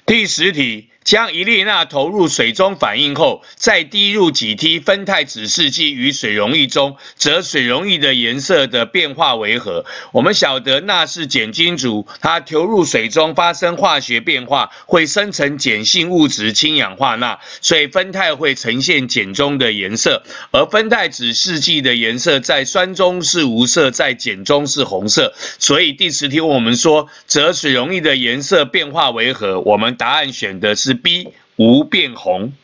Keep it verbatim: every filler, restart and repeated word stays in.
第十题，将一列钠投入水中反应后，再滴入几滴酚酞指示剂于水溶液中，则水溶液的颜色的变化为何？我们晓得钠是碱金属，它投入水中发生化学变化，会生成碱性物质氢氧化钠，所以酚酞会呈现碱中的颜色，而酚酞指示剂的颜色在酸中是无色，在碱中是红色。所以第十题我们说，则水溶液的颜色变化为何？我们答案选的是 B， 无变红。